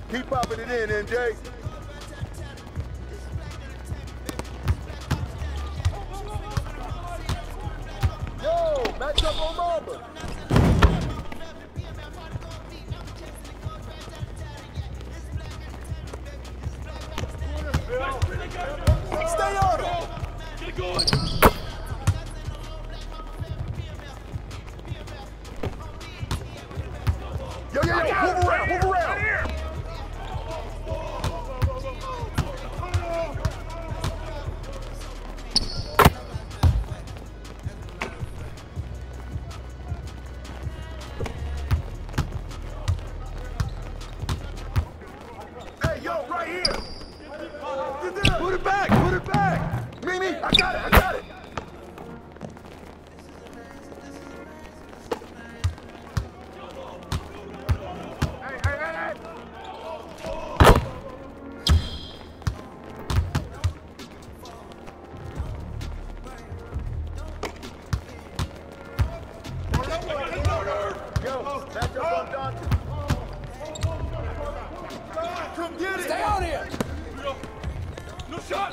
Keep popping it in, MJ. Yo, match up on Mamba. Stay on him. Get going. Yo, move around, move around. Hey, yo, right here. Put it back, put it back. Mimi, I got it, I got it. Yo, back up on Dante. Come get it. Stay on here. No shot.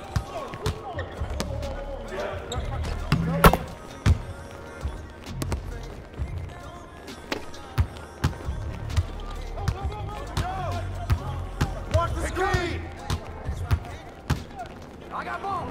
Watch the screen. I got ball.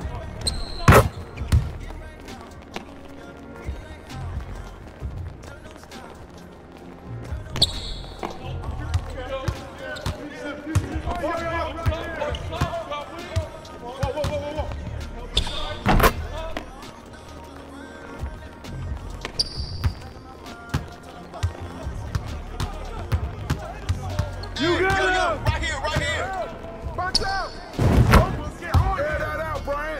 You got it! Right here, right here! Box out! Air that out, Brian!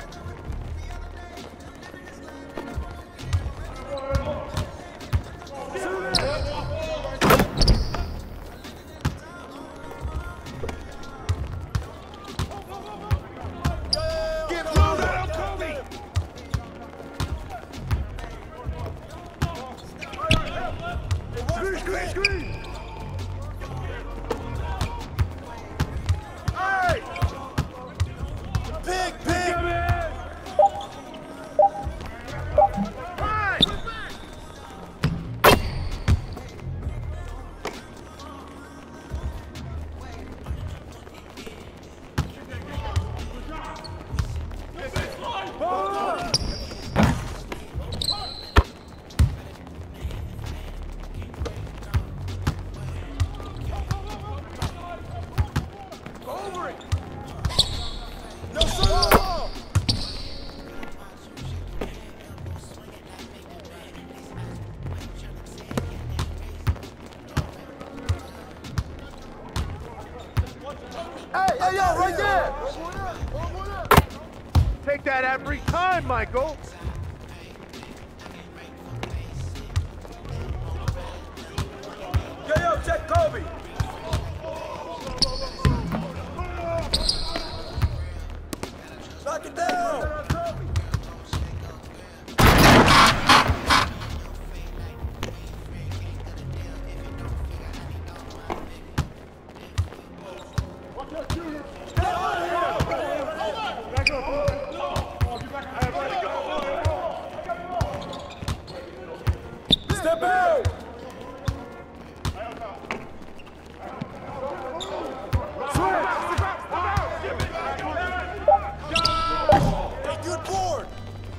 Get through that, Kobe! Screen, screen! Hey! Pig, pig! Hey! Over it! No solo! Hey, yo, right there! Take that every time, Michael. Yo, check Kobe. Knock it down. Step out! Hey, good board!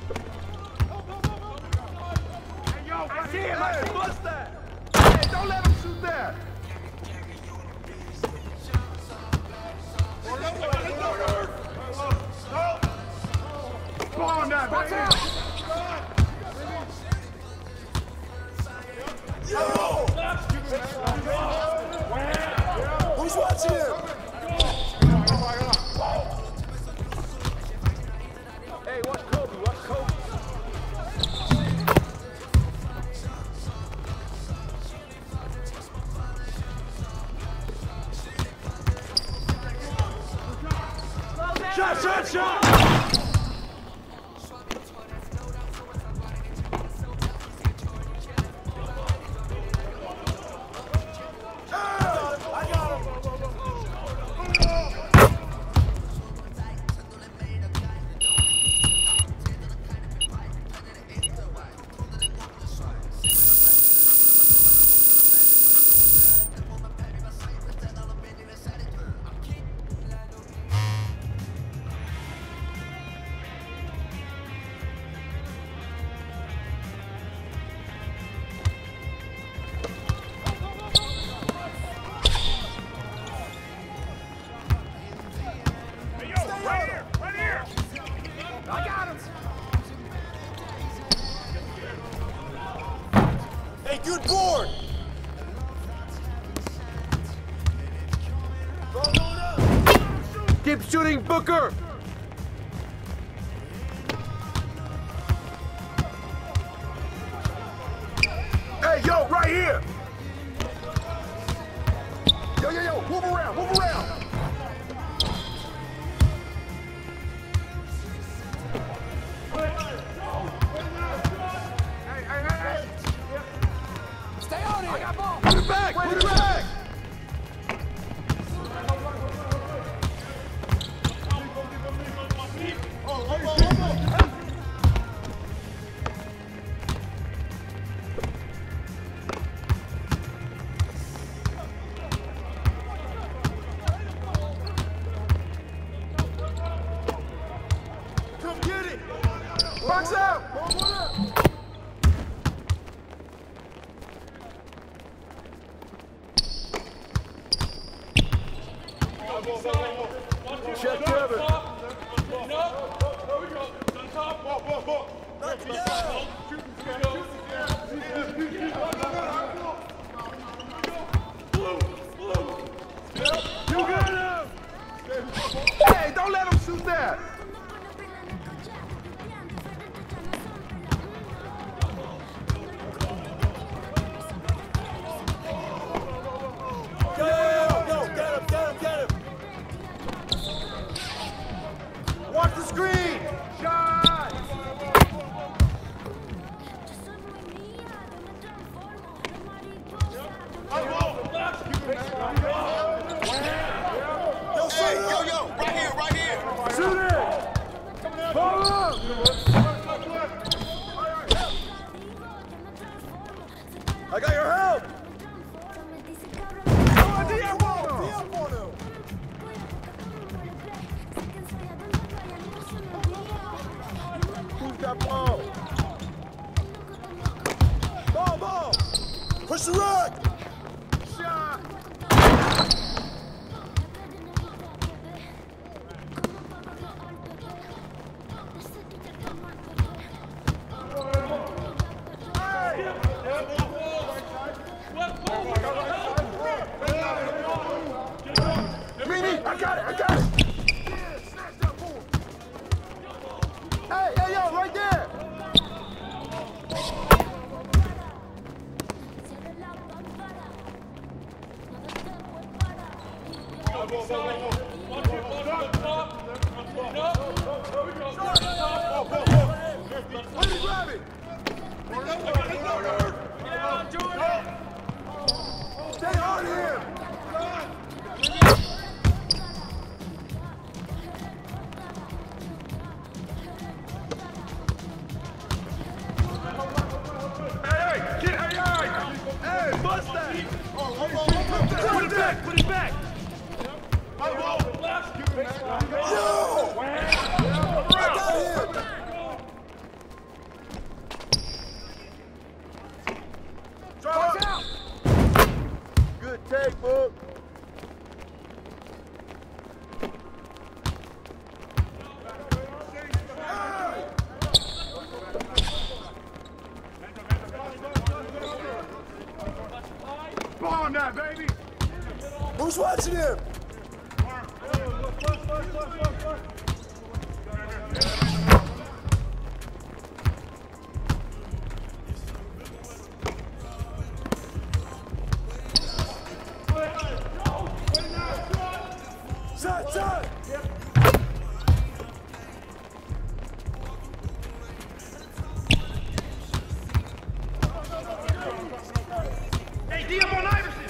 Hey, yo, I see him! Let's bust that! Hey, don't let him shoot that! Come on now, baby! Yo! Who's watching him? Hey, watch Kobe, watch Kobe. Shot, shot, shot! I got him. Keep shooting, Booker! Hey, yo, right here! Yo, move around, move around! Hey. Stay on it! I got ball! Put it back, put it back! Come get it! Box out! Check Kevin. You got him! Hey, don't let him shoot that! Get him! Watch the screen! Shot! Yo, right here! Shoot it! Ball up! I got your help! Who's got ball? Ball! Push the rock! Shot! Mimi, I got it! Hey, yo, right there! Where did he grab it? Stay on him! Hey, bust that! Put it back! Yo! I got him! Watch out! Good take, Book. Bomb that, baby! Who's watching him? Shot! Hey, Dion Iverson!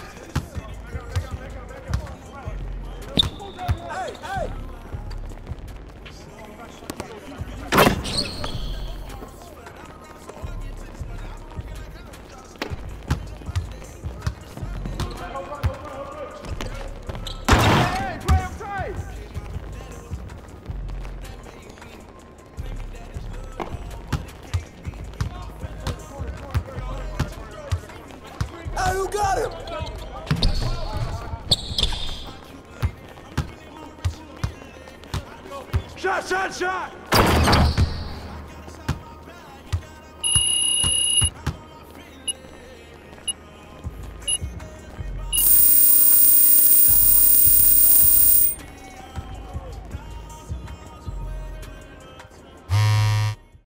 Hey! Hey, who got him? Shot!